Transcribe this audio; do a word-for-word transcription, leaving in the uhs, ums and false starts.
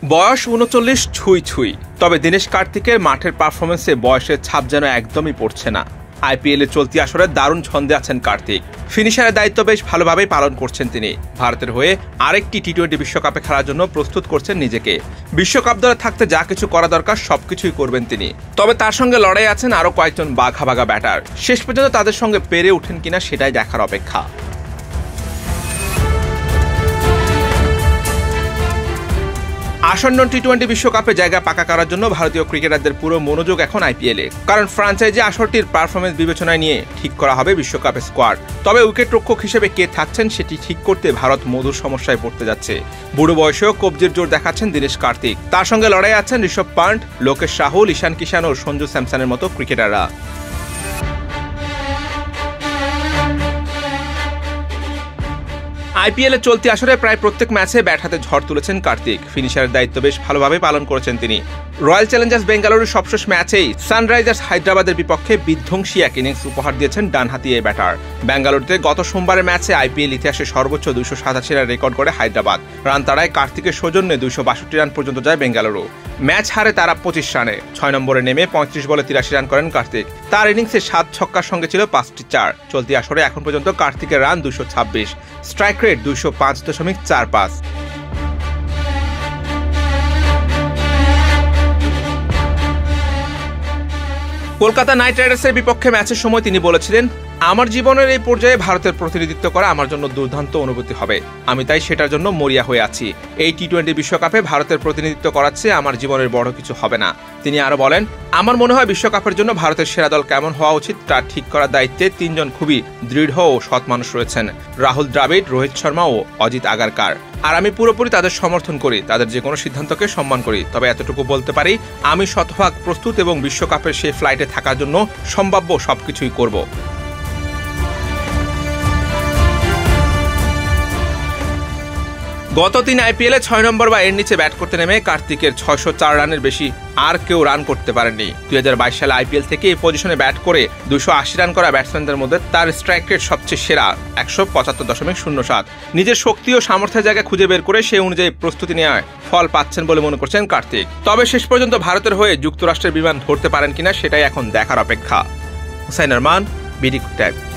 বয়স উনচল্লিশ ছুঁই ছুঁই, তবে দীনেশ কার্তিকের মাঠের পারফরমেন্সে বয়সের ছাপ যেন একদমই পড়ছে না। আইপিএলে চলতি আসরে দারুণ ছন্দে আছেন কার্তিক। ফিনিশারের দায়িত্ব বেশ ভালোভাবেই পালন করছেন তিনি। ভারতের হয়ে আরেকটি টি টোয়েন্টি বিশ্বকাপে খেলার জন্য প্রস্তুত করছেন নিজেকে। বিশ্বকাপ দলে থাকতে যা কিছু করা দরকার সবকিছুই করবেন তিনি। তবে তার সঙ্গে লড়াই আছেন আরও কয়েকজন বাঘা বাঘা ব্যাটার। শেষ পর্যন্ত তাদের সঙ্গে পেরে ওঠেন কিনা সেটাই দেখার অপেক্ষা। আসন্ন টি টোয়েন্টি বিশ্বকাপে জায়গা পাকা করার জন্য ভারতীয় ক্রিকেটারদের পুরো মনোযোগ এখন আইপিএলে। কারণ ফ্রাঞ্চাইজি আসরটির পারফরমেন্স বিবেচনায় নিয়ে ঠিক করা হবে বিশ্বকাপের স্কোয়াড। তবে উইকেট রক্ষক হিসেবে কে থাকছেন সেটি ঠিক করতে ভারত মধুর সমস্যায় পড়তে যাচ্ছে। বুড়ো বয়সেও কবজির জোর দেখাচ্ছেন দীনেশ কার্তিক। তার সঙ্গে লড়াই আছেন ঋষভ পান্ট, লোকেশ রাহুল, ঈশান কিষান ও সঞ্জু স্যামসনের মতো ক্রিকেটাররা। আইপিএলে চলতি আসরে প্রায় প্রত্যেক ম্যাচে ব্যাট হাতে ঝড় তুলেছেন কার্তিক। ফিনিশারের দায়িত্ব বেশ ভালোভাবে পালন করেছেন তিনি। রয়্যাল চ্যালেঞ্জার্স বেঙ্গালুরুর সবশেষ ম্যাচেই সানরাইজার্স হায়দ্রাবাদের বিপক্ষে বিধ্বংসী এক ইনিংস উপহার দিয়েছেন ডানহাতি এই ব্যাটার। বেঙ্গালুরুতে গত সোমবারের ম্যাচে আইপিএল ইতিহাসে সর্বোচ্চ দুইশো সাতাশি রান রেকর্ড করে হায়দ্রাবাদ। রান তাড়ায় কার্তিকের সৌজন্যে দুইশো বাষট্টি রান পর্যন্ত যায় বেঙ্গালুরু। ম্যাচ হারে তারা পঁচিশ রানে। ছয় নম্বরে নেমে পঁয়ত্রিশ বলে তিরাশি রান করেন কার্তিক। তার ইনিংসে সাত ছক্কার সঙ্গে ছিল পাঁচটি চার। চলতি আসরে এখন পর্যন্ত কার্তিকের রান দুইশো ছাব্বিশ, স্ট্রাইক রেট দুইশো পাঁচ দশমিক চার পাঁচ। কলকাতা নাইট রাইডার্সের বিপক্ষে ম্যাচের সময় তিনি বলেছিলেন, আমার জীবনের এই পর্যায়ে ভারতের প্রতিনিধিত্ব করা আমার জন্য দুর্দান্ত অনুভূতি হবে। আমি তাই সেটার জন্য মরিয়া হয়ে আছি। এই টি টোয়েন্টি বিশ্বকাপে ভারতের প্রতিনিধিত্ব করাচ্ছে আমার জীবনের বড় কিছু হবে না। তিনি আরো বলেন, আমার মনে হয় বিশ্বকাপের জন্য ভারতের সেরা দল কেমন হওয়া উচিত তা ঠিক করার দায়িত্বে তিনজন খুবই দৃঢ় ও সৎ মানুষ রয়েছেন, রাহুল দ্রাবিড়, রোহিত শর্মা ও অজিত আগারকার। আর আমি পুরোপুরি তাদের সমর্থন করি, তাদের যে কোনো সিদ্ধান্তকে সম্মান করি। তবে এতটুকু বলতে পারি, আমি শতভাগ প্রস্তুত এবং বিশ্বকাপের সেই ফ্লাইটে থাকার জন্য সম্ভাব্য সবকিছুই করব। গত তিন আইপিএলে ছয় নম্বর বা এর নিচে ব্যাট করতে নেমে কার্তিকের ছয়শো চার রানের বেশি আর কেউ রান করতে পারেননি। দুই হাজার বাইশ সালে আইপিএল থেকে এই পজিশনে ব্যাট করে দুশো আশি রান করা ব্যাটসম্যানদের মধ্যে তার স্ট্রাইক রেট সবচেয়ে সেরা, একশো পঁচাত্তর দশমিক শূন্য সাত। নিজের শক্তি ও সামর্থ্যের জায়গা খুঁজে বের করে সেই অনুযায়ী প্রস্তুতি নেওয়ায় ফল পাচ্ছেন বলে মনে করছেন কার্তিক। তবে শেষ পর্যন্ত ভারতের হয়ে যুক্তরাষ্ট্রের বিমান ধরতে পারেন কিনা সেটাই এখন দেখার অপেক্ষা। Hussain Arman, BD time.